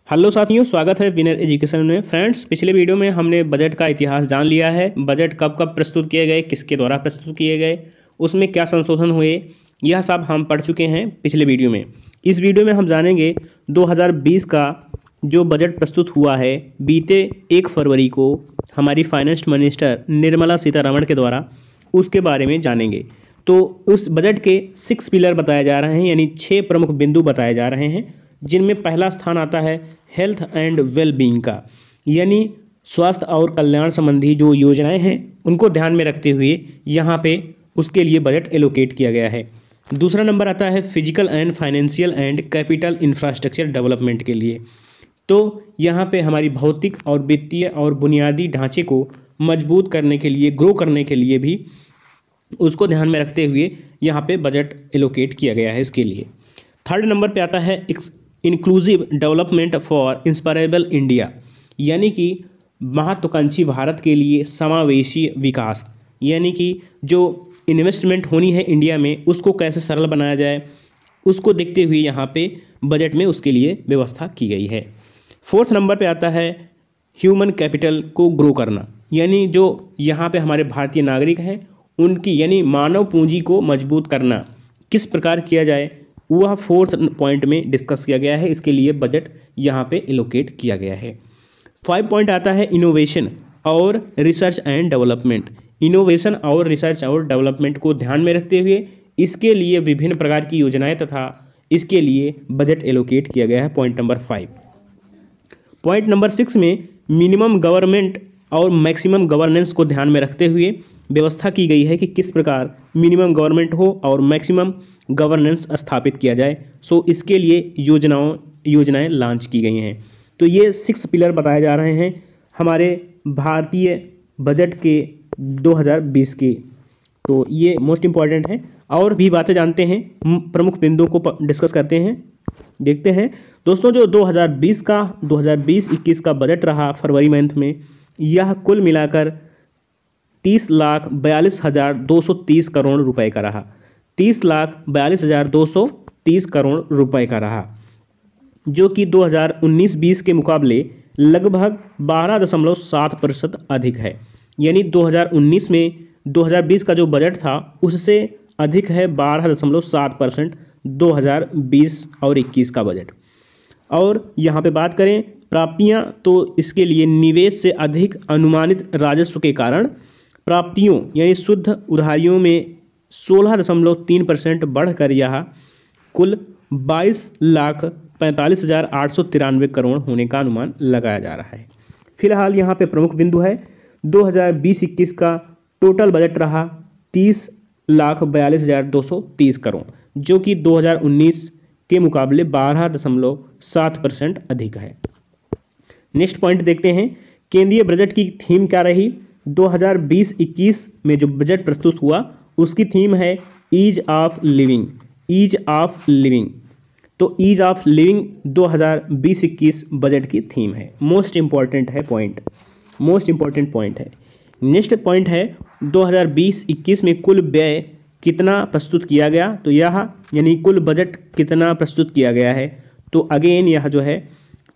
Hello साथियों, स्वागत है विनर एजुकेशन में। फ्रेंड्स, पिछले वीडियो में हमने बजट का इतिहास जान लिया है। बजट कब कब प्रस्तुत किए गए, किसके द्वारा प्रस्तुत किए गए, उसमें क्या संशोधन हुए, यह सब हम पढ़ चुके हैं पिछले वीडियो में। इस वीडियो में हम जानेंगे 2020 का जो बजट प्रस्तुत हुआ है बीते 1 फरवरी को हमारी फाइनेंस मिनिस्टर निर्मला सीतारमण के द्वारा, उसके बारे में जानेंगे। तो उस बजट के 6 पिलर बताए जा रहे हैं, यानी 6 प्रमुख बिंदु बताए जा रहे हैं, जिनमें पहला स्थान आता है हेल्थ एंड वेल बीइंग का, यानी स्वास्थ्य और कल्याण संबंधी जो योजनाएं हैं उनको ध्यान में रखते हुए यहाँ पे उसके लिए बजट एलोकेट किया गया है। दूसरा नंबर आता है physical and financial and capital infrastructure development के लिए। तो यहाँ पे हमारी भौतिक और वित्तीय और बुनियादी ढांचे को मजबूत करने के लिए, ग्रो करने के लिए भी उसको ध्यान में रखते हुए यहाँ पे बजट एलोकेट किया गया है इसके लिए। थर्ड नंबर पे आता है inclusive development for aspirational India, यानी कि महत्वाकांक्षी भारत के लिए समावेशी विकास, यानी कि जो इन्वेस्टमेंट होनी है इंडिया में उसको कैसे सरल बनाया जाए, उसको देखते हुए यहाँ पे बजट में उसके लिए व्यवस्था की गई है। फोर्थ नंबर पे आता है ह्यूमन कैपिटल को ग्रो करना, यानी जो यहाँ पे हमारे भारतीय नागरिक हैं उनकी, यानी मानव पूंजी को मजबूत करना किस प्रकार किया जाए, वह फोर्थ पॉइंट में डिस्कस किया गया है। इसके लिए बजट यहाँ पे एलोकेट किया गया है। 5 पॉइंट आता है इनोवेशन और रिसर्च एंड डेवलपमेंट। इनोवेशन और रिसर्च और डेवलपमेंट को ध्यान में रखते हुए इसके लिए विभिन्न प्रकार की योजनाएं तथा इसके लिए बजट एलोकेट किया गया है, पॉइंट नंबर 5। पॉइंट नंबर 6 में मिनिमम गवर्नमेंट और मैक्सिमम गवर्नेंस को ध्यान में रखते हुए व्यवस्था की गई है कि किस प्रकार मिनिमम गवर्नमेंट हो और मैक्सिमम गवर्नेंस स्थापित किया जाए। सो इसके लिए योजनाएं लॉन्च की गई हैं। तो ये 6 पिलर बताए जा रहे हैं हमारे भारतीय बजट के 2020 के। तो ये मोस्ट इम्पॉर्टेंट है। और भी बातें जानते हैं, प्रमुख बिंदुओं को डिस्कस करते हैं, देखते हैं। दोस्तों, जो 2020-21 का बजट रहा फरवरी मंथ में, यह कुल मिलाकर 30,42,230 करोड़ रुपए का रहा। 30,42,230 करोड़ रुपए का रहा, जो कि 2019-20 के मुकाबले लगभग 12.7% अधिक है। यानी 2019 में 2020 का जो बजट था उससे अधिक है 12.7% 2020 और 21 का बजट। और यहाँ पे बात करें प्राप्तियाँ, तो इसके लिए निवेश से अधिक अनुमानित राजस्व के कारण प्राप्तियों यानी शुद्ध उधारियों में 16.3% बढ़कर यह कुल 22,45,893 करोड़ होने का अनुमान लगाया जा रहा है। फिलहाल यहाँ पे प्रमुख बिंदु है 2020-21 का टोटल बजट रहा 30,42,230 करोड़, जो कि 2019 के मुकाबले 12.7% अधिक है। नेक्स्ट पॉइंट देखते हैं, केंद्रीय बजट की थीम क्या रही। 2020-21 में जो बजट प्रस्तुत हुआ उसकी थीम है ease of living. Ease of living, तो ईज ऑफ लिविंग 2020-21 बजट की थीम है। मोस्ट इम्पॉर्टेंट है पॉइंट, मोस्ट इम्पॉर्टेंट पॉइंट है। नेक्स्ट पॉइंट है 2020-21 में कुल व्यय कितना प्रस्तुत किया गया, तो यह यानी कुल बजट कितना प्रस्तुत किया गया है, तो अगेन यह जो है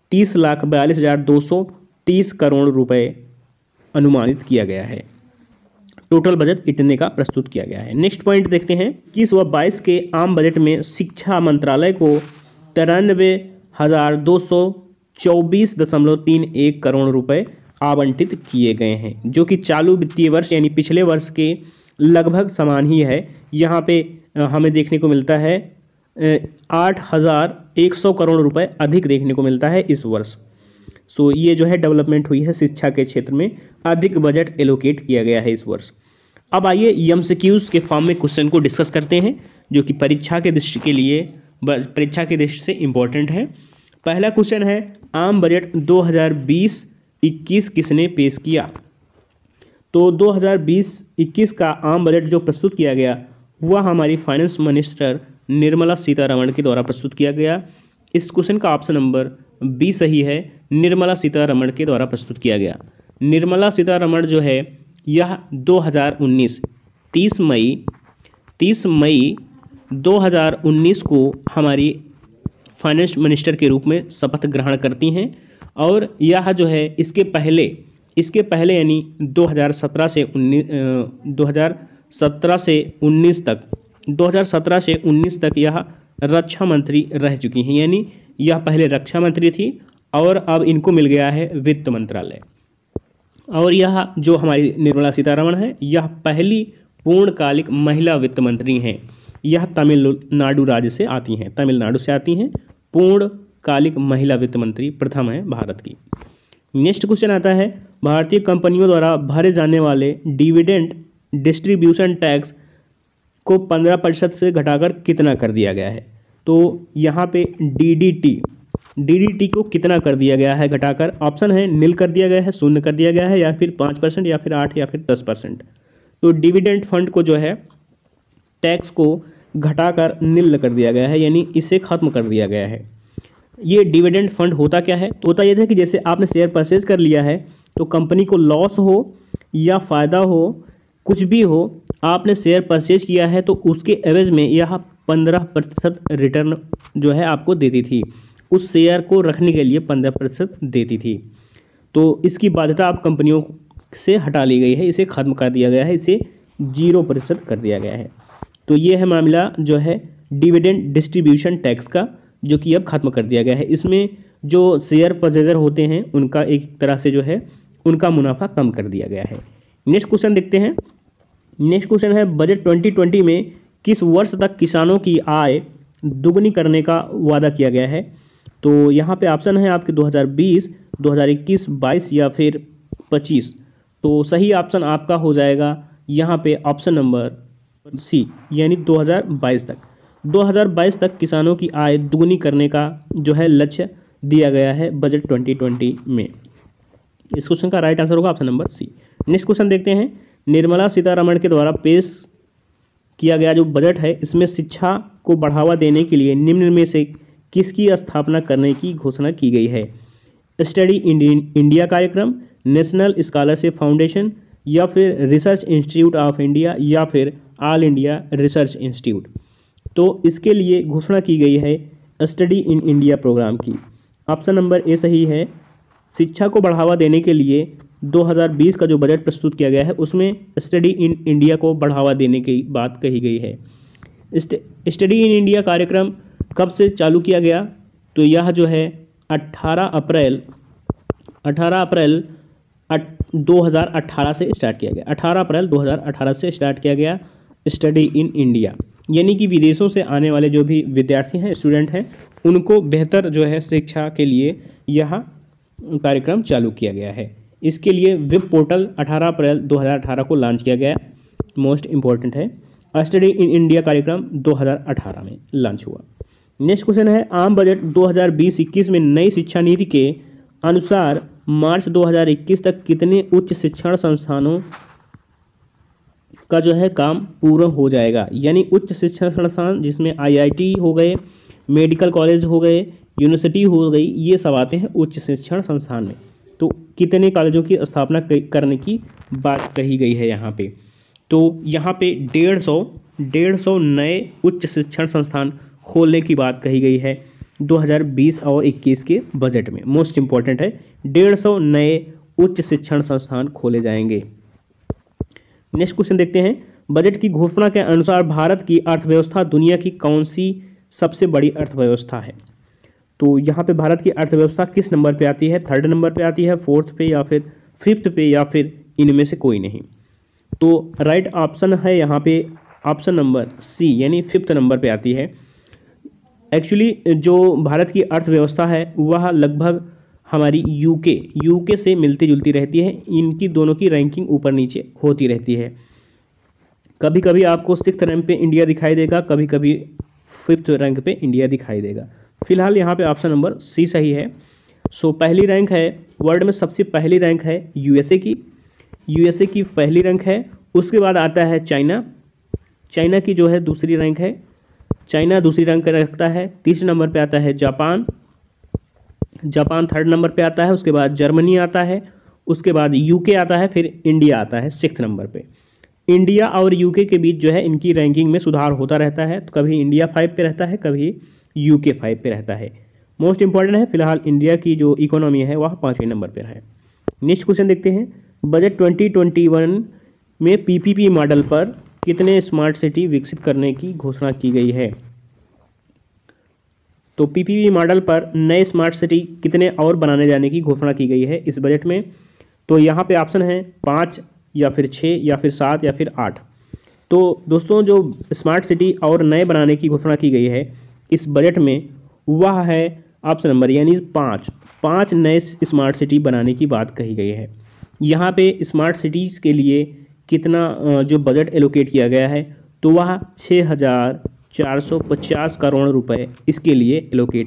30,42,230 करोड़ रुपए अनुमानित किया गया है। टोटल बजट इतने का प्रस्तुत किया गया है। नेक्स्ट पॉइंट देखते हैं, 21 व 22 के आम बजट में शिक्षा मंत्रालय को 93,224.31 करोड़ रुपए आवंटित किए गए हैं, जो कि चालू वित्तीय वर्ष यानी पिछले वर्ष के लगभग समान ही है। यहाँ पे हमें देखने को मिलता है 8,100 करोड़ रुपए अधिक देखने को मिलता है इस वर्ष। सो ये जो है डेवलपमेंट हुई है, शिक्षा के क्षेत्र में अधिक बजट एलोकेट किया गया है इस वर्ष। अब आइए एमसीक्यूज के फॉर्म में क्वेश्चन को डिस्कस करते हैं, जो कि परीक्षा के दृष्टि के लिए, परीक्षा की दृष्टि से इम्पोर्टेंट है। पहला क्वेश्चन है, आम बजट 2020-21 किसने पेश किया। तो 2020-21 का आम बजट जो प्रस्तुत किया गया वह हमारी फाइनेंस मिनिस्टर निर्मला सीतारमण के द्वारा प्रस्तुत किया गया। इस क्वेश्चन का ऑप्शन नंबर बी सही है, निर्मला सीतारमण के द्वारा प्रस्तुत किया गया। निर्मला सीतारमण जो है यह 2019 30 मई 2019 को हमारी फाइनेंस मिनिस्टर के रूप में शपथ ग्रहण करती हैं। और यह जो है इसके पहले यानी 2017 से 19 तक यह रक्षा मंत्री रह चुकी हैं, यानी यह पहले रक्षा मंत्री थी और अब इनको मिल गया है वित्त मंत्रालय। और यह जो हमारी निर्मला सीतारमण है, यह पहली पूर्णकालिक महिला वित्त मंत्री हैं। यह तमिलनाडु राज्य से आती हैं, तमिलनाडु से आती हैं। पूर्णकालिक महिला वित्त मंत्री प्रथम है भारत की। नेक्स्ट क्वेश्चन आता है, भारतीय कंपनियों द्वारा भरे जाने वाले डिविडेंड डिस्ट्रीब्यूशन टैक्स को 15% से घटाकर कितना कर दिया गया है। तो यहाँ पे डीडीटी को कितना कर दिया गया है घटाकर। ऑप्शन है नील कर दिया गया है, शून्य कर दिया गया है, या फिर 5%, या फिर 8, या फिर 10%। तो डिविडेंड फंड को जो है टैक्स को घटाकर नील कर दिया गया है, यानी इसे खत्म कर दिया गया है। ये डिविडेंड फंड होता क्या है, तो होता यह था कि जैसे आपने शेयर परचेज कर लिया है तो कंपनी को लॉस हो या फ़ायदा हो, कुछ भी हो, आपने शेयर परचेज किया है तो उसके एवज में यह 15% रिटर्न जो है आपको देती थी, उस शेयर को रखने के लिए 15% देती थी। तो इसकी बाध्यता आप कंपनियों से हटा ली गई है, इसे ख़त्म कर दिया गया है, इसे 0% कर दिया गया है। तो ये है मामला जो है डिविडेंड डिस्ट्रीब्यूशन टैक्स का, जो कि अब खत्म कर दिया गया है। इसमें जो शेयर परचेजर होते हैं उनका एक तरह से जो है उनका मुनाफा कम कर दिया गया है। नेक्स्ट क्वेश्चन देखते हैं। नेक्स्ट क्वेश्चन है, बजट 2020 में किस वर्ष तक किसानों की आय दुगनी करने का वादा किया गया है। तो यहाँ पे ऑप्शन है आपके 2020, 2021, 22 या फिर 25। तो सही ऑप्शन आपका हो जाएगा यहाँ पे ऑप्शन नंबर सी, यानी 2022 तक। 2022 तक किसानों की आय दुगनी करने का जो है लक्ष्य दिया गया है बजट 2020 में। इस क्वेश्चन का राइट आंसर होगा option number C. Next question देखते हैं, निर्मला सीतारमण के द्वारा पेश किया गया जो बजट है, इसमें शिक्षा को बढ़ावा देने के लिए निम्न में से किसकी स्थापना करने की घोषणा की गई है। स्टडी इंडिया कार्यक्रम, नेशनल स्कॉलरशिप फाउंडेशन, या फिर रिसर्च इंस्टीट्यूट ऑफ इंडिया, या फिर ऑल इंडिया रिसर्च इंस्टीट्यूट। तो इसके लिए घोषणा की गई है स्टडी इन इंडिया प्रोग्राम की। ऑप्शन नंबर ए सही है। शिक्षा को बढ़ावा देने के लिए 2020 का जो बजट प्रस्तुत किया गया है उसमें स्टडी इन इंडिया को बढ़ावा देने की बात कही गई है। स्टडी इन इंडिया कार्यक्रम कब से चालू किया गया, तो यह जो है 18 अप्रैल 2018 से स्टार्ट किया गया। 18 अप्रैल 2018 से स्टार्ट किया गया स्टडी इन इंडिया, यानी कि विदेशों से आने वाले जो भी विद्यार्थी हैं, स्टूडेंट हैं, उनको बेहतर जो है शिक्षा के लिए यह कार्यक्रम चालू किया गया है। इसके लिए वेब पोर्टल 18 अप्रैल 2018 को लॉन्च किया गया, मोस्ट इम्पॉर्टेंट है। स्टडी इन इंडिया कार्यक्रम 2018 में लॉन्च हुआ। नेक्स्ट क्वेश्चन है, आम बजट 2020-21 में नई शिक्षा नीति के अनुसार मार्च 2021 तक कितने उच्च शिक्षण संस्थानों का जो है काम पूर्ण हो जाएगा। यानी उच्च शिक्षण संस्थान जिसमें IIT हो गए, मेडिकल कॉलेज हो गए, यूनिवर्सिटी हो गई, ये सब आते हैं उच्च शिक्षण संस्थान में। तो कितने कॉलेजों की स्थापना करने की बात कही गई है यहाँ पे। तो यहाँ पे 150 नए उच्च शिक्षण संस्थान खोलने की बात कही गई है 2020 और 21 के बजट में। मोस्ट इम्पॉर्टेंट है, 150 नए उच्च शिक्षण संस्थान खोले जाएंगे। नेक्स्ट क्वेश्चन देखते हैं, बजट की घोषणा के अनुसार भारत की अर्थव्यवस्था दुनिया की कौन सी सबसे बड़ी अर्थव्यवस्था है। तो यहाँ पे भारत की अर्थव्यवस्था किस नंबर पे आती है, 3rd नंबर पे आती है, 4th पे, या फिर 5th पे, या फिर इनमें से कोई नहीं। तो राइट ऑप्शन है यहाँ पे ऑप्शन नंबर सी, यानी 5th नंबर पे आती है। एक्चुअली जो भारत की अर्थव्यवस्था है वह लगभग हमारी यूके से मिलती जुलती रहती है। इनकी दोनों की रैंकिंग ऊपर नीचे होती रहती है। कभी कभी आपको 6th रैंक पे इंडिया दिखाई देगा, कभी कभी 5th रैंक पे इंडिया दिखाई देगा। फिलहाल यहाँ पे ऑप्शन नंबर सी सही है। सो पहली रैंक है, वर्ल्ड में सबसे पहली रैंक है यूएसए की पहली रैंक है। उसके बाद आता है चाइना की जो है दूसरी रैंक है, चाइना दूसरी रैंक रखता है। 3 नंबर पे आता है जापान 3rd नंबर पे आता है। उसके बाद जर्मनी आता है, उसके बाद यूके आता है, फिर इंडिया आता है 6th नंबर पे। इंडिया और यूके के बीच जो है इनकी रैंकिंग में सुधार होता रहता है। तो कभी इंडिया 5 पे रहता है, कभी UK 5 पे रहता है। मोस्ट इंपॉर्टेंट है, फिलहाल इंडिया की जो इकोनॉमी है वह 5वें नंबर पर है। नेक्स्ट क्वेश्चन देखते हैं, बजट 2021 में PPP मॉडल पर कितने स्मार्ट सिटी विकसित करने की घोषणा की गई है। तो PPP मॉडल पर नए स्मार्ट सिटी कितने और बनाने जाने की घोषणा की गई है इस बजट में। तो यहाँ पे ऑप्शन है 5 या फिर 6 या फिर 7 या फिर 8। तो दोस्तों जो स्मार्ट सिटी और नए बनाने की घोषणा की गई है इस बजट में वह है ऑप्शन नंबर यानी 5 नए स्मार्ट सिटी बनाने की बात कही गई है। यहाँ पे स्मार्ट सिटीज़ के लिए कितना जो बजट एलोकेट किया गया है तो वह 6,450 करोड़ रुपए इसके लिए एलोकेट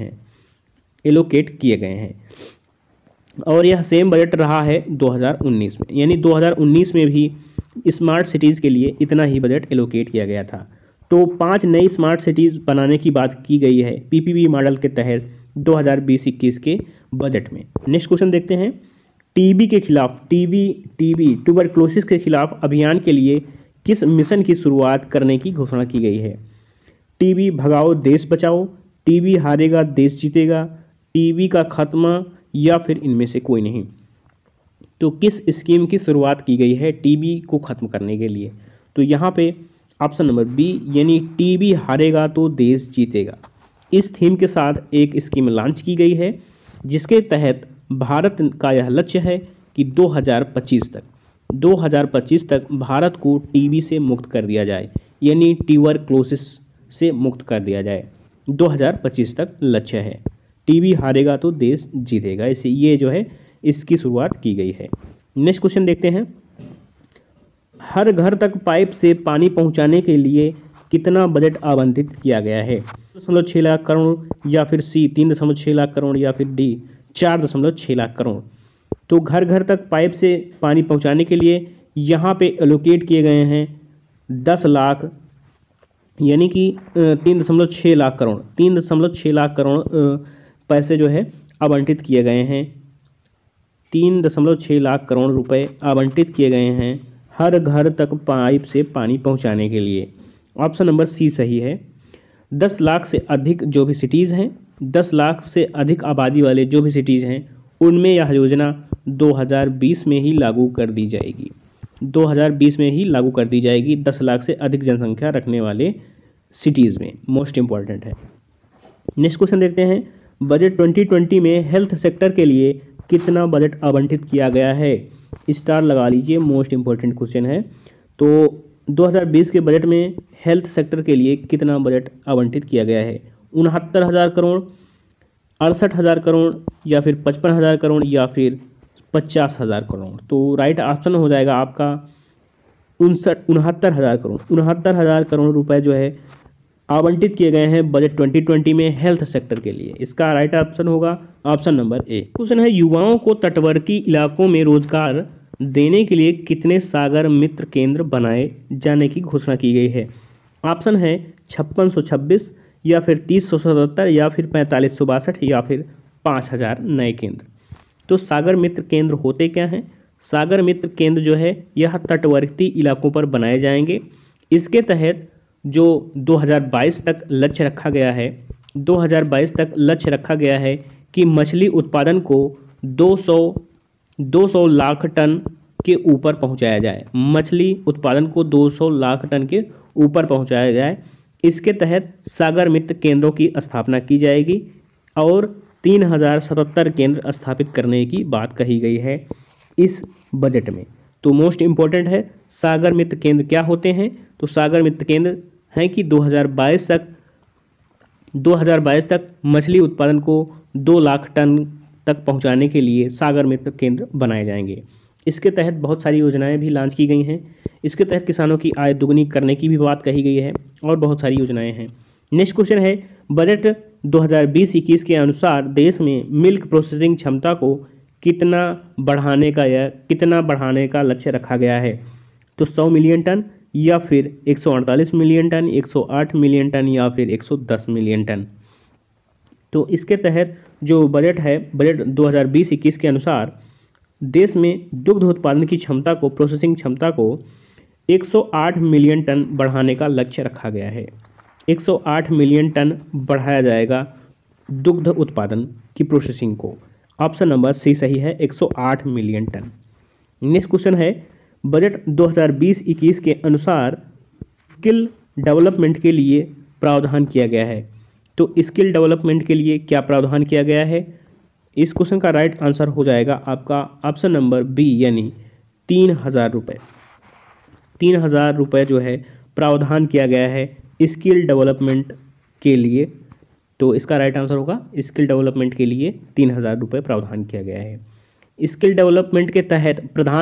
किए गए हैं। और यह सेम बजट रहा है 2019 में, यानी 2019 में भी स्मार्ट सिटीज़ के लिए इतना ही बजट एलोकेट किया गया था। तो 5 नई स्मार्ट सिटीज़ बनाने की बात की गई है PPP मॉडल के तहत 2020-21 के बजट में। नेक्स्ट क्वेश्चन देखते हैं, टीबी के खिलाफ ट्यूबरक्लोसिस के खिलाफ अभियान के लिए किस मिशन की शुरुआत करने की घोषणा की गई है। टीबी भगाओ देश बचाओ, टीबी हारेगा देश जीतेगा, टीबी का खात्मा या फिर इनमें से कोई नहीं। तो किस स्कीम की शुरुआत की गई है टीबी को ख़त्म करने के लिए। तो यहाँ पे ऑप्शन नंबर बी यानी टीबी हारेगा तो देश जीतेगा, इस थीम के साथ एक स्कीम लॉन्च की गई है जिसके तहत भारत का यह लक्ष्य है कि 2025 तक भारत को टीबी से मुक्त कर दिया जाए, यानी ट्यूबरक्लोसिस से मुक्त कर दिया जाए। 2025 तक लक्ष्य है। टीबी हारेगा तो देश जीतेगा, इसे ये जो है इसकी शुरुआत की गई है। नेक्स्ट क्वेश्चन देखते हैं, हर घर तक पाइप से पानी पहुंचाने के लिए कितना बजट आवंटित किया गया है। 2.6 लाख करोड़ या फिर सी 3.6 लाख करोड़ या फिर डी 4.6 लाख करोड़। तो घर घर तक पाइप से पानी पहुंचाने के लिए यहाँ पे एलोकेट किए गए हैं 10 लाख यानी कि 3.6 लाख करोड़ 3.6 लाख करोड़ पैसे जो है आवंटित किए गए हैं। 3.6 लाख करोड़ रुपए आवंटित किए गए हैं हर घर तक पाइप से पानी पहुंचाने के लिए। ऑप्शन नंबर सी सही है। 10 लाख से अधिक जो भी सिटीज़ हैं, 10 लाख से अधिक आबादी वाले जो भी सिटीज़ हैं उनमें यह योजना 2020 में ही लागू कर दी जाएगी। 2020 में ही लागू कर दी जाएगी 10 लाख से अधिक जनसंख्या रखने वाले सिटीज़ में। मोस्ट इम्पॉर्टेंट है। नेक्स्ट क्वेश्चन देखते हैं, बजट 2020 में हेल्थ सेक्टर के लिए कितना बजट आवंटित किया गया है। स्टार लगा लीजिए, मोस्ट इम्पॉर्टेंट क्वेश्चन है। तो 2020 के बजट में हेल्थ सेक्टर के लिए कितना बजट आवंटित किया गया है। 69,000 करोड़, 68,000 करोड़ या फिर 55,000 करोड़ या फिर 50,000 करोड़। तो राइट ऑप्शन हो जाएगा आपका 69,000 करोड़। 69,000 करोड़ रुपए जो है आवंटित किए गए हैं बजट 2020 में हेल्थ सेक्टर के लिए। इसका राइट ऑप्शन होगा ऑप्शन नंबर ए। क्वेश्चन है, युवाओं को तटवर्ती इलाकों में रोजगार देने के लिए कितने सागर मित्र केंद्र बनाए जाने की घोषणा की गई है। ऑप्शन है 5626 या फिर 3077 या फिर 4562 या फिर 5000 नए केंद्र। तो सागर मित्र केंद्र होते क्या हैं। सागर मित्र केंद्र जो है यह तटवर्ती इलाकों पर बनाए जाएंगे। इसके तहत जो 2022 तक लक्ष्य रखा गया है, 2022 तक लक्ष्य रखा गया है कि मछली उत्पादन को 200 लाख टन के ऊपर पहुंचाया जाए। मछली उत्पादन को 200 लाख टन के ऊपर पहुंचाया जाए। इसके तहत सागर मित्र केंद्रों की स्थापना की जाएगी और 3077 केंद्र स्थापित करने की बात कही गई है इस बजट में। तो मोस्ट इम्पोर्टेंट है, सागर मित्र केंद्र क्या होते हैं। तो सागर मित्र केंद्र हैं कि 2022 तक मछली उत्पादन को 2 लाख टन तक पहुंचाने के लिए सागर मित्र केंद्र बनाए जाएंगे। इसके तहत बहुत सारी योजनाएं भी लॉन्च की गई हैं। इसके तहत किसानों की आय दुगनी करने की भी बात कही गई है और बहुत सारी योजनाएं हैं। नेक्स्ट क्वेश्चन है, बजट 2020-21 के अनुसार देश में मिल्क प्रोसेसिंग क्षमता को कितना बढ़ाने का लक्ष्य रखा गया है। तो 100 मिलियन टन या फिर 148 मिलियन टन, 108 मिलियन टन या फिर 110 मिलियन टन। तो इसके तहत जो बजट है, बजट 2020-21 के अनुसार देश में दुग्ध उत्पादन की क्षमता को, प्रोसेसिंग क्षमता को 108 मिलियन टन बढ़ाने का लक्ष्य रखा गया है। 108 मिलियन टन बढ़ाया जाएगा दुग्ध उत्पादन की प्रोसेसिंग को। ऑप्शन नंबर सी सही है, 108 मिलियन टन। नेक्स्ट क्वेश्चन है, बजट 2020-21 के अनुसार स्किल डेवलपमेंट के लिए प्रावधान किया गया है। तो स्किल डेवलपमेंट के लिए क्या प्रावधान किया गया है? इस क्वेश्चन का राइट आंसर हो जाएगा आपका ऑप्शन नंबर बी, यानी 3,000 रुपये। 3,000 रुपये जो है प्रावधान किया गया है स्किल डेवलपमेंट के लिए। तो इसका राइट आंसर होगा स्किल डेवलपमेंट के लिए 3,000 रुपये प्रावधान किया गया है। स्किल डेवलपमेंट के तहत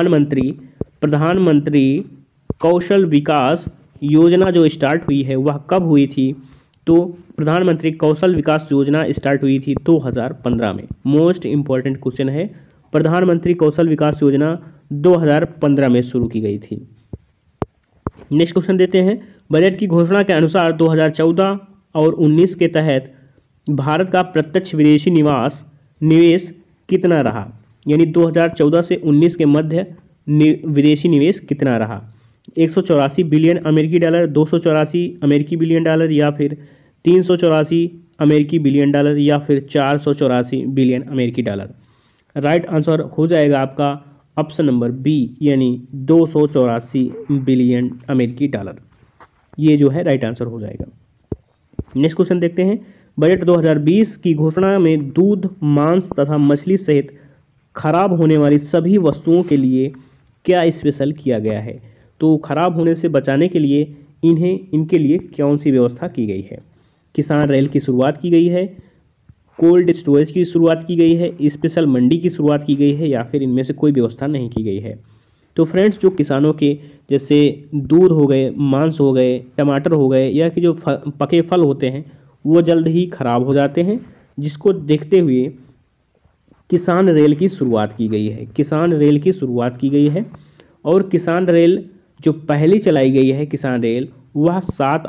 प्रधानमंत्री कौशल विकास योजना जो स्टार्ट हुई है वह कब हुई थी? तो प्रधानमंत्री कौशल विकास योजना स्टार्ट हुई थी 2015 में। मोस्ट इम्पॉर्टेंट क्वेश्चन है, प्रधानमंत्री कौशल विकास योजना 2015 में शुरू की गई थी। नेक्स्ट क्वेश्चन देते हैं, बजट की घोषणा के अनुसार 2014 और 19 के तहत भारत का प्रत्यक्ष विदेशी निवेश कितना रहा? यानी 2014 से 19 के मध्य विदेशी निवेश कितना रहा? 184 बिलियन अमेरिकी डॉलर, 284 अमेरिकी बिलियन डॉलर, या फिर 384 अमेरिकी बिलियन डॉलर, या फिर 484 बिलियन अमेरिकी डॉलर। राइट आंसर हो जाएगा आपका ऑप्शन नंबर बी, यानी 284 बिलियन अमेरिकी डॉलर। ये जो है राइट आंसर हो जाएगा। नेक्स्ट क्वेश्चन देखते हैं, बजट 2020 की घोषणा में दूध, मांस तथा मछली सहित खराब होने वाली सभी वस्तुओं के लिए क्या स्पेशल किया गया है? तो खराब होने से बचाने के लिए इनके लिए कौन सी व्यवस्था की गई है? किसान रेल की शुरुआत की गई है, कोल्ड स्टोरेज की शुरुआत की गई है, स्पेशल मंडी की शुरुआत की गई है, या फिर इनमें से कोई व्यवस्था नहीं की गई है? तो फ्रेंड्स, जो किसानों के जैसे दूध हो गए, मांस हो गए, टमाटर हो गए, या कि जो पके फल होते हैं वो जल्द ही खराब हो जाते हैं, जिसको देखते हुए किसान रेल की शुरुआत की गई है। किसान रेल की शुरुआत की गई है और किसान रेल जो पहली चलाई गई है किसान रेल, वह 7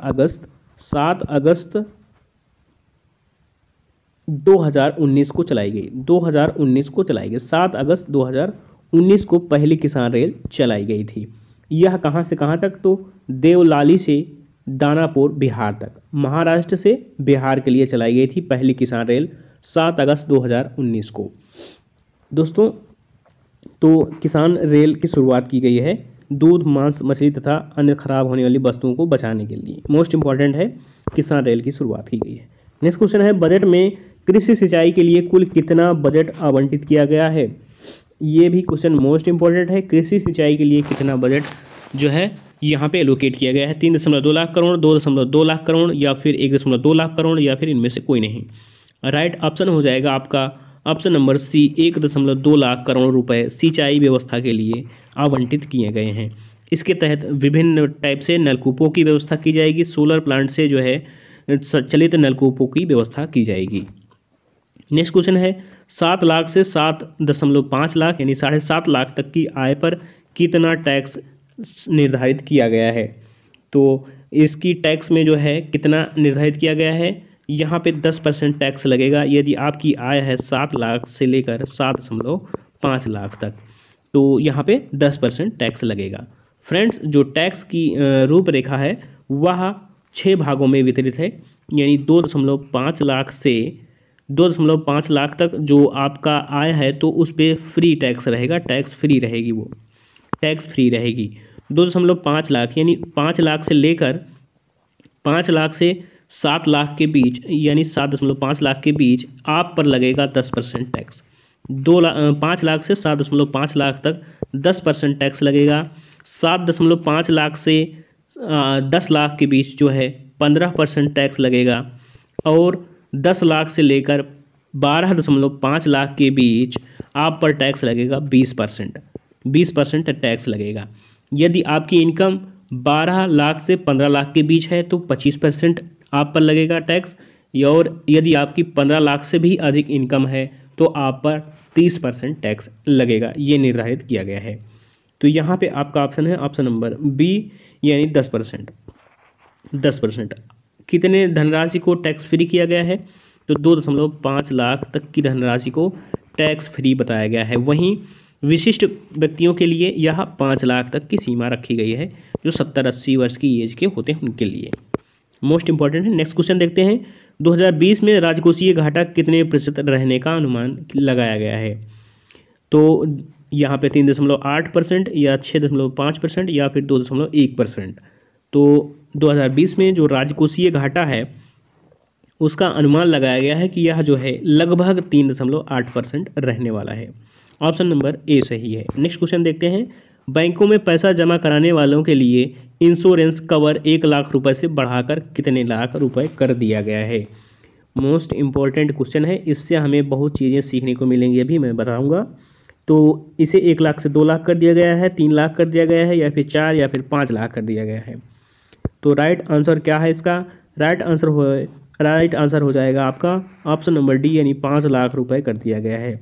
अगस्त 2019 को चलाई गई। 2019 को चलाई गई, 7 अगस्त 2019 को पहली किसान रेल चलाई गई थी। यह कहाँ से कहाँ तक? तो देवलाली से दानापुर बिहार तक, महाराष्ट्र से बिहार के लिए चलाई गई थी पहली किसान रेल 7 अगस्त 2019 को। दोस्तों, तो किसान रेल की शुरुआत की गई है दूध, मांस, मछली तथा अन्य खराब होने वाली वस्तुओं को बचाने के लिए। मोस्ट इंपॉर्टेंट है, किसान रेल की शुरुआत की गई है। नेक्स्ट क्वेश्चन है, बजट में कृषि सिंचाई के लिए कुल कितना बजट आवंटित किया गया है? ये भी क्वेश्चन मोस्ट इंपॉर्टेंट है। कृषि सिंचाई के लिए कितना बजट जो है यहाँ पे एलोकेट किया गया है? 3.2 लाख करोड़, 2.2 लाख करोड़, या फिर 1.2 लाख करोड़, या फिर इनमें से कोई नहीं। राइट ऑप्शन हो जाएगा आपका option number C, 1.2 lakh crore रुपए सिंचाई व्यवस्था के लिए आवंटित किए गए हैं। इसके तहत विभिन्न टाइप से नलकूपों की व्यवस्था की जाएगी। सोलर प्लांट से जो है चलित नलकूपों की व्यवस्था की जाएगी। नेक्स्ट क्वेश्चन है, 7 लाख से 7.5 लाख यानी 7.5 लाख तक की आय पर कितना टैक्स निर्धारित किया गया है? तो इसकी टैक्स में जो है कितना निर्धारित किया गया है? यहाँ पे 10% टैक्स लगेगा यदि आपकी आय है 7 लाख से लेकर 7.5 लाख तक, तो यहाँ पे 10% टैक्स लगेगा। फ्रेंड्स, जो टैक्स की रूपरेखा है वह 6 भागों में वितरित है, यानी 2.5 लाख से 2.5 लाख तक जो आपका आय है तो उस पर फ्री टैक्स रहेगा, टैक्स फ्री रहेगी, वो टैक्स फ्री रहेगी। 2.5 लाख यानी 5 लाख से लेकर 5 लाख से 7 लाख के बीच, यानी 7.5 लाख के बीच आप पर लगेगा 10% टैक्स। 5 लाख से 7.5 लाख तक 10% टैक्स लगेगा। 7.5 लाख से 10 लाख के बीच जो है 15% टैक्स लगेगा, और 10 लाख से लेकर 12.5 लाख के बीच आप पर टैक्स लगेगा 20% टैक्स लगेगा। यदि आपकी इनकम 12 लाख से 15 लाख के बीच है तो 25% आप पर लगेगा टैक्स, और यदि आपकी 15 लाख से भी अधिक इनकम है तो आप पर 30% टैक्स लगेगा। ये निर्धारित किया गया है। तो यहाँ पे आपका ऑप्शन है ऑप्शन नंबर बी, यानी 10%। 10% कितने धनराशि को टैक्स फ्री किया गया है? तो 2.5 लाख तक की धनराशि को टैक्स फ्री बताया गया है। वहीं विशिष्ट व्यक्तियों के लिए यह 5 लाख तक की सीमा रखी गई है, जो 70-80 वर्ष की एज के होते हैं उनके लिए। मोस्ट इंपॉर्टेंट है। नेक्स्ट क्वेश्चन देखते हैं, 2020 में राजकोषीय घाटा कितने प्रतिशत रहने का अनुमान लगाया गया है। तो यहाँ पे 3.8% या 6.5% या फिर 2.1%। तो 2020 में जो राजकोषीय घाटा है उसका अनुमान लगाया गया है कि यह जो है लगभग 3.8% रहने वाला है। ऑप्शन नंबर ए सही है। नेक्स्ट क्वेश्चन देखते हैं, बैंकों में पैसा जमा कराने वालों के लिए इंश्योरेंस कवर 1 लाख रुपए से बढ़ाकर कितने लाख रुपए कर दिया गया है। मोस्ट इम्पॉर्टेंट क्वेश्चन है, इससे हमें बहुत चीज़ें सीखने को मिलेंगी, अभी मैं बताऊंगा। तो इसे 1 लाख से 2 लाख कर दिया गया है, 3 लाख कर दिया गया है, या फिर 4 या फिर 5 लाख कर दिया गया है। तो राइट आंसर क्या है इसका? राइट आंसर हो जाएगा आपका ऑप्शन नंबर डी, यानी 5 लाख रुपए कर दिया गया है।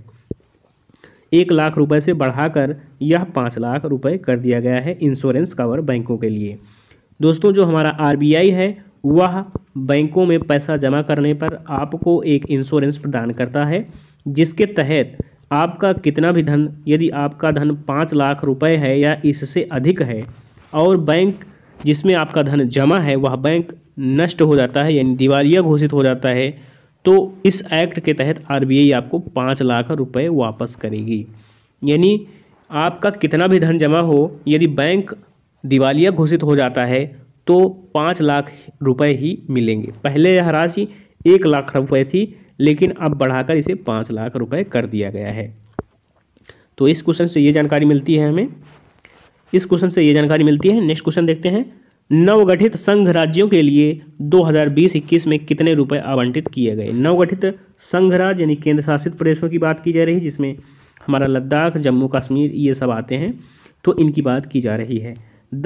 1 लाख रुपए से बढ़ाकर यह 5 लाख रुपए कर दिया गया है इंश्योरेंस कवर बैंकों के लिए। दोस्तों, जो हमारा आरबीआई है वह बैंकों में पैसा जमा करने पर आपको एक इंश्योरेंस प्रदान करता है, जिसके तहत आपका कितना भी धन, यदि आपका धन 5 लाख रुपए है या इससे अधिक है और बैंक जिसमें आपका धन जमा है वह बैंक नष्ट हो जाता है यानी दिवालिया घोषित हो जाता है, तो इस एक्ट के तहत आरबीआई आपको 5 लाख रुपए वापस करेगी। यानी आपका कितना भी धन जमा हो, यदि बैंक दिवालिया घोषित हो जाता है तो 5 लाख रुपए ही मिलेंगे। पहले यह राशि 1 लाख रुपए थी, लेकिन अब बढ़ाकर इसे 5 लाख रुपए कर दिया गया है। तो इस क्वेश्चन से ये जानकारी मिलती है हमें, इस क्वेश्चन से ये जानकारी मिलती है। नेक्स्ट क्वेश्चन देखते हैं, नवगठित संघ राज्यों के लिए 2020-21 में कितने रुपए आवंटित किए गए। नवगठित संघ राज्य यानी केंद्र शासित प्रदेशों की बात की जा रही है, जिसमें हमारा लद्दाख, जम्मू कश्मीर ये सब आते हैं, तो इनकी बात की जा रही है।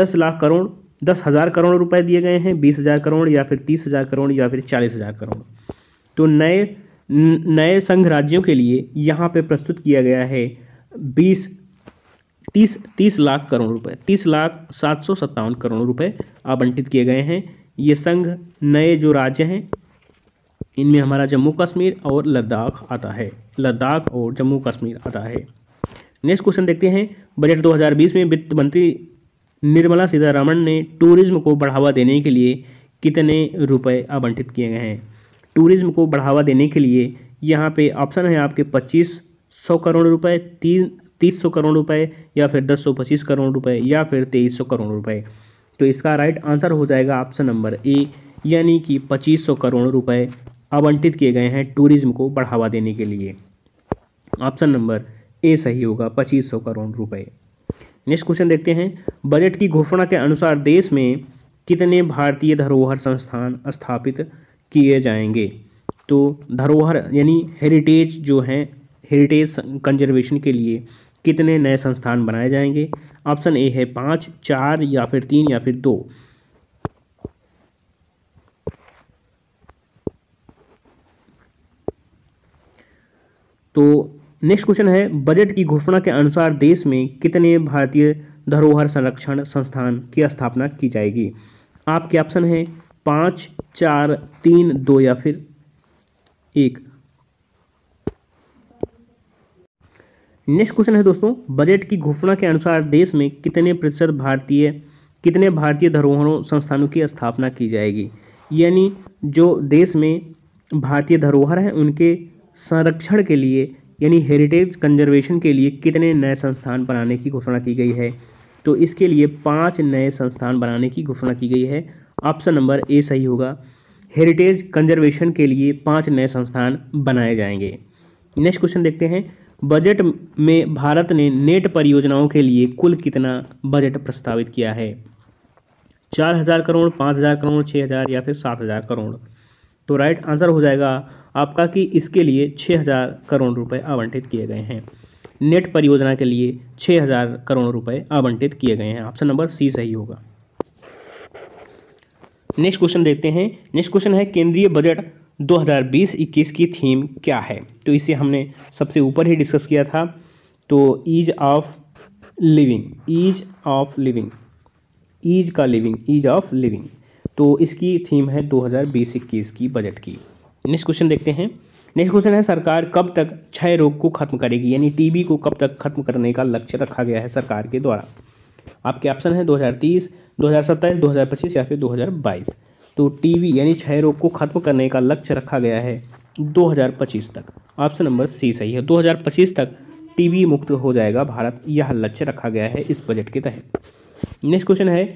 10,000 करोड़ रुपए दिए गए हैं, 20,000 करोड़ या फिर 30,000 करोड़ या फिर 40,000 करोड़। तो नए संघ राज्यों के लिए यहाँ पे प्रस्तुत किया गया है 30 लाख करोड़ रुपए, 30,757 करोड़ रुपए आवंटित किए गए हैं। ये संघ नए जो राज्य हैं इनमें हमारा जम्मू कश्मीर और लद्दाख आता है, लद्दाख और जम्मू कश्मीर आता है। नेक्स्ट क्वेश्चन देखते हैं, बजट 2020 में वित्त मंत्री निर्मला सीतारमण ने टूरिज्म को बढ़ावा देने के लिए कितने रुपए आवंटित किए गए हैं। टूरिज्म को बढ़ावा देने के लिए यहाँ पे ऑप्शन है आपके 2500 करोड़ रुपए, 300 करोड़ रुपए या फिर 1025 करोड़ रुपए या फिर 2300 करोड़ रुपए। तो इसका राइट आंसर हो जाएगा ऑप्शन नंबर ए, यानी कि 2500 करोड़ रुपए आवंटित किए गए हैं टूरिज्म को बढ़ावा देने के लिए। ऑप्शन नंबर ए सही होगा, 2500 करोड़ रुपए। नेक्स्ट क्वेश्चन देखते हैं, बजट की घोषणा के अनुसार देश में कितने भारतीय धरोहर संस्थान स्थापित किए जाएंगे। तो धरोहर यानी हेरिटेज जो हैं, हेरिटेज कंजर्वेशन के लिए कितने नए संस्थान बनाए जाएंगे। ऑप्शन ए है 5, 4 या फिर 3 या फिर 2। तो नेक्स्ट क्वेश्चन है, बजट की घोषणा के अनुसार देश में कितने भारतीय धरोहर संरक्षण संस्थान की स्थापना की जाएगी। आपके ऑप्शन है 5, 4, 3, 2 या फिर 1। नेक्स्ट क्वेश्चन है दोस्तों, बजट की घोषणा के अनुसार देश में कितने भारतीय धरोहरों संस्थानों की स्थापना की जाएगी। यानी जो देश में भारतीय धरोहर हैं उनके संरक्षण के लिए यानी हेरिटेज कंजर्वेशन के लिए कितने नए संस्थान बनाने की घोषणा की गई है। तो इसके लिए 5 नए संस्थान बनाने की घोषणा की गई है। ऑप्शन नंबर ए सही होगा, हेरिटेज कंजर्वेशन के लिए 5 नए संस्थान बनाए जाएंगे। नेक्स्ट क्वेश्चन देखते हैं, बजट में भारत ने नेट परियोजनाओं के लिए कुल कितना बजट प्रस्तावित किया है। 4,000 करोड़, 5,000 करोड़, 6,000 या फिर 7,000 करोड़। तो राइट आंसर हो जाएगा आपका कि इसके लिए 6,000 करोड़ रुपए आवंटित किए गए हैं। नेट परियोजना के लिए 6,000 करोड़ रुपए आवंटित किए गए हैं। ऑप्शन नंबर सी सही होगा। नेक्स्ट क्वेश्चन देखते हैं। नेक्स्ट क्वेश्चन है, केंद्रीय बजट 2020-21 की थीम क्या है। तो इसे हमने सबसे ऊपर ही डिस्कस किया था। तो ईज ऑफ लिविंग, तो इसकी थीम है 2020-21 की बजट की। नेक्स्ट क्वेश्चन देखते हैं। नेक्स्ट क्वेश्चन है, सरकार कब तक क्षय रोग को खत्म करेगी, यानी टीबी को कब तक खत्म करने का लक्ष्य रखा गया है सरकार के द्वारा। आपके ऑप्शन है 2030, 2027, 2025 या फिर 2022। तो टीबी यानी क्षय रोग को खत्म करने का लक्ष्य रखा गया है 2025 तक। ऑप्शन नंबर सी सही है। 2025 तक टीबी मुक्त हो जाएगा भारत, यह लक्ष्य रखा गया है इस बजट के तहत। नेक्स्ट क्वेश्चन है,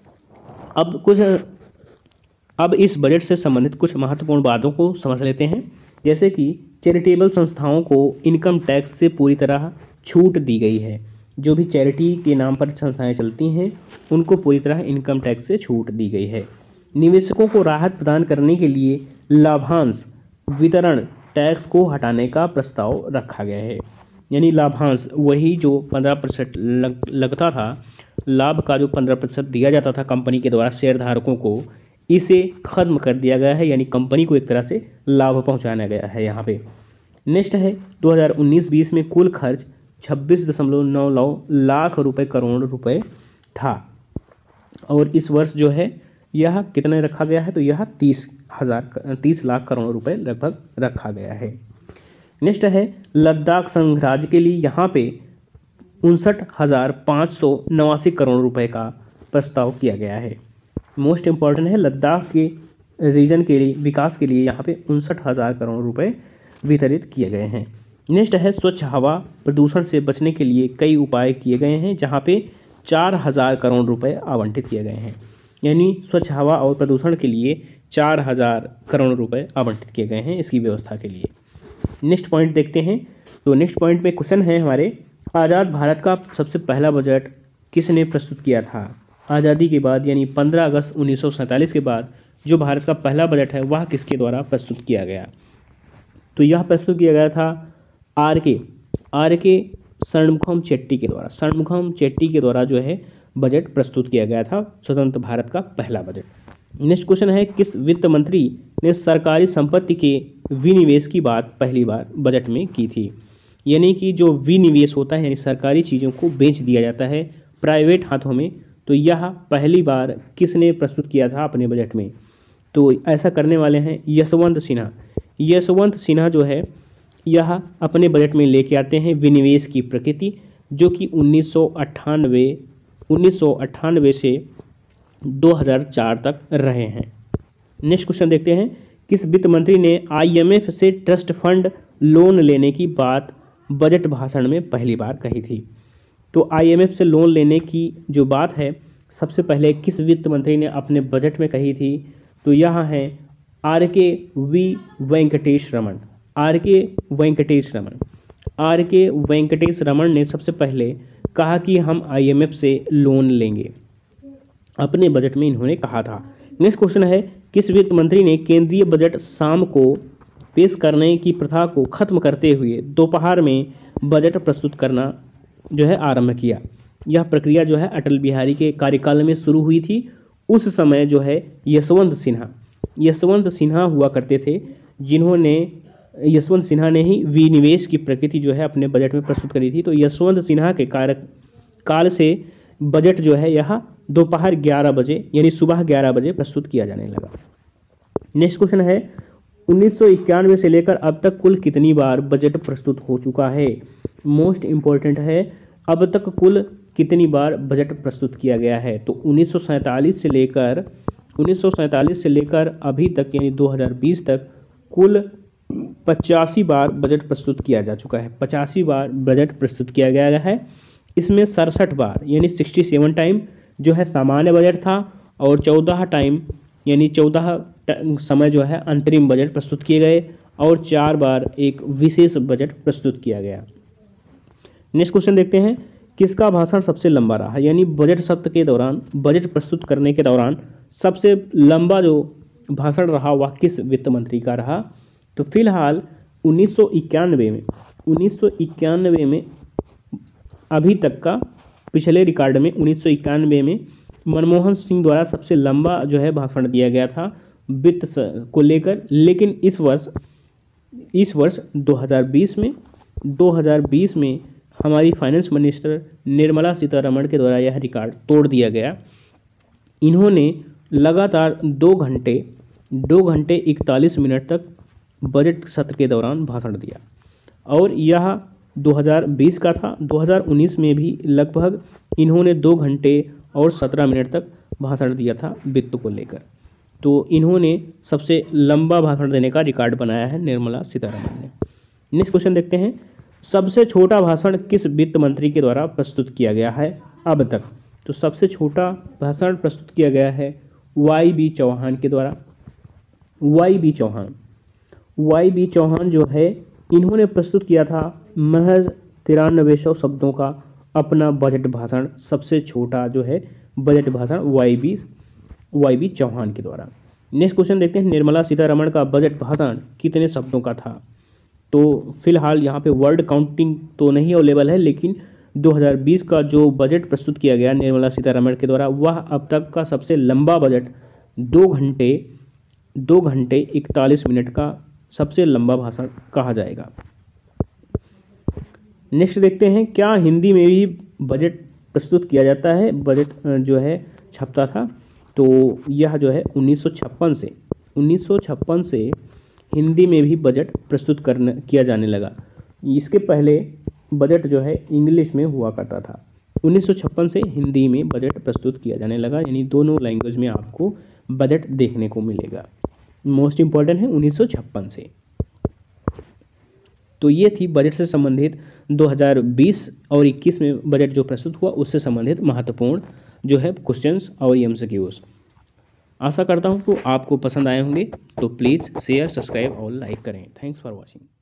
अब इस बजट से संबंधित कुछ महत्वपूर्ण बातों को समझ लेते हैं। जैसे कि चैरिटेबल संस्थाओं को इनकम टैक्स से पूरी तरह छूट दी गई है। जो भी चैरिटी के नाम पर संस्थाएं चलती हैं उनको पूरी तरह इनकम टैक्स से छूट दी गई है। निवेशकों को राहत प्रदान करने के लिए लाभांश वितरण टैक्स को हटाने का प्रस्ताव रखा गया है। यानी लाभांश वही जो 15% लगता था, लाभ का जो 15% दिया जाता था कंपनी के द्वारा शेयरधारकों को, इसे खत्म कर दिया गया है। यानी कंपनी को एक तरह से लाभ पहुंचाना गया है यहाँ पे। नेक्स्ट है 2019-20 में कुल खर्च 26.99 लाख रुपए करोड़ रुपए था और इस वर्ष जो है यह कितने रखा गया है, तो यह 30 लाख करोड़ रुपए लगभग रखा गया है। नेक्स्ट है लद्दाख संघ राज्य के लिए यहाँ पे 59,589 करोड़ रुपए का प्रस्ताव किया गया है। मोस्ट इम्पॉर्टेंट है, लद्दाख के रीजन के लिए विकास के लिए यहाँ पे 59,000 करोड़ रुपए वितरित किए गए हैं। नेक्स्ट है स्वच्छ हवा प्रदूषण से बचने के लिए कई उपाय किए गए हैं, जहाँ पे 4,000 करोड़ रुपए आवंटित किए गए हैं। यानी स्वच्छ हवा और प्रदूषण के लिए 4,000 करोड़ रुपए आवंटित किए गए हैं इसकी व्यवस्था के लिए। नेक्स्ट पॉइंट देखते हैं। तो नेक्स्ट पॉइंट में क्वेश्चन है हमारे, आज़ाद भारत का सबसे पहला बजट किसने प्रस्तुत किया था? आज़ादी के बाद यानी 15 अगस्त 1947 के बाद जो भारत का पहला बजट है वह किसके द्वारा प्रस्तुत किया गया? तो यह प्रस्तुत किया गया था आर के षणमुखम चेट्टी के द्वारा। षणमुखम चेट्टी के द्वारा जो है बजट प्रस्तुत किया गया था, स्वतंत्र भारत का पहला बजट। नेक्स्ट क्वेश्चन है, किस वित्त मंत्री ने सरकारी संपत्ति के विनिवेश की बात पहली बार बजट में की थी? यानी कि जो विनिवेश होता है यानी सरकारी चीज़ों को बेच दिया जाता है प्राइवेट हाथों में, तो यह पहली बार किसने प्रस्तुत किया था अपने बजट में? तो ऐसा करने वाले हैं यशवंत सिन्हा। यशवंत सिन्हा जो है यह अपने बजट में लेके आते हैं विनिवेश की प्रकृति, जो कि 1998 से 2004 तक रहे हैं। नेक्स्ट क्वेश्चन देखते हैं, किस वित्त मंत्री ने IMF से ट्रस्ट फंड लोन लेने की बात बजट भाषण में पहली बार कही थी? तो IMF से लोन लेने की जो बात है सबसे पहले किस वित्त मंत्री ने अपने बजट में कही थी? तो यहाँ है RK वेंकटेश रमन ने सबसे पहले कहा कि हम IMF से लोन लेंगे, अपने बजट में इन्होंने कहा था। नेक्स्ट क्वेश्चन है, किस वित्त मंत्री ने केंद्रीय बजट शाम को पेश करने की प्रथा को खत्म करते हुए दोपहर में बजट प्रस्तुत करना जो है आरंभ किया? यह प्रक्रिया जो है अटल बिहारी के कार्यकाल में शुरू हुई थी। उस समय जो है यशवंत सिन्हा हुआ करते थे, यशवंत सिन्हा ने ही विनिवेश की प्रकृति जो है अपने बजट में प्रस्तुत करी थी। तो यशवंत सिन्हा के कार्यकाल से बजट जो है यह दोपहर 11 बजे यानी सुबह 11 बजे प्रस्तुत किया जाने लगा। नेक्स्ट क्वेश्चन है, 1991 से लेकर अब तक कुल कितनी बार बजट प्रस्तुत हो चुका है? मोस्ट इम्पोर्टेंट है, अब तक कुल कितनी बार बजट प्रस्तुत किया गया है? तो 1947 से लेकर अभी तक यानी 2020 तक कुल 85 बार बजट प्रस्तुत किया जा चुका है। 85 बार बजट प्रस्तुत किया गया है। इसमें 67 बार यानी 67 टाइम जो है सामान्य बजट था और 14 टाइम यानी 14 समय जो है अंतरिम बजट प्रस्तुत किए गए और 4 बार एक विशेष बजट प्रस्तुत किया गया। नेक्स्ट क्वेश्चन देखते हैं, किसका भाषण सबसे लंबा रहा? यानी बजट सत्र के दौरान बजट प्रस्तुत करने के दौरान सबसे लंबा जो भाषण रहा वह किस वित्त मंत्री का रहा? तो फिलहाल 1991 में अभी तक का पिछले रिकॉर्ड में 1991 में मनमोहन सिंह द्वारा सबसे लंबा जो है भाषण दिया गया था वित्त को लेकर। लेकिन इस वर्ष 2020 में हमारी फाइनेंस मिनिस्टर निर्मला सीतारमण के द्वारा यह रिकॉर्ड तोड़ दिया गया। इन्होंने लगातार 2 घंटे 41 मिनट तक बजट सत्र के दौरान भाषण दिया और यह 2020 का था। 2019 में भी लगभग इन्होंने 2 घंटे और 17 मिनट तक भाषण दिया था वित्त को लेकर। तो इन्होंने सबसे लंबा भाषण देने का रिकॉर्ड बनाया है निर्मला सीतारमण ने। नेक्स्ट क्वेश्चन देखते हैं, सबसे छोटा भाषण किस वित्त मंत्री के द्वारा प्रस्तुत किया गया है अब तक? तो सबसे छोटा भाषण प्रस्तुत किया गया है YB चौहान के द्वारा। YB चौहान जो है इन्होंने प्रस्तुत किया था महज 9300 शब्दों का अपना बजट भाषण। सबसे छोटा जो है बजट भाषण YB चौहान के द्वारा। नेक्स्ट क्वेश्चन देखते हैं, निर्मला सीतारमण का बजट भाषण कितने शब्दों का था? तो फिलहाल यहाँ पे वर्ड काउंटिंग तो नहीं अवेलेबल है, लेकिन 2020 का जो बजट प्रस्तुत किया गया निर्मला सीतारमण के द्वारा वह अब तक का सबसे लंबा बजट 2 घंटे 41 मिनट का सबसे लंबा भाषण कहा जाएगा। नेक्स्ट देखते हैं, क्या हिंदी में भी बजट प्रस्तुत किया जाता है? बजट जो है छपता था, तो यह जो है 1956 से हिंदी में भी बजट प्रस्तुत किया जाने लगा। इसके पहले बजट जो है इंग्लिश में हुआ करता था। 1956 से हिंदी में बजट प्रस्तुत किया जाने लगा, यानी दोनों लैंग्वेज में आपको बजट देखने को मिलेगा। मोस्ट इम्पॉर्टेंट है 1956 से। तो ये थी बजट से संबंधित 2020 और 21 में बजट जो प्रस्तुत हुआ उससे संबंधित महत्वपूर्ण जो है क्वेश्चंस और MCQs। आशा करता हूँ कि आपको पसंद आए होंगे, तो प्लीज़ शेयर, सब्सक्राइब और लाइक करें। Thanks for watching.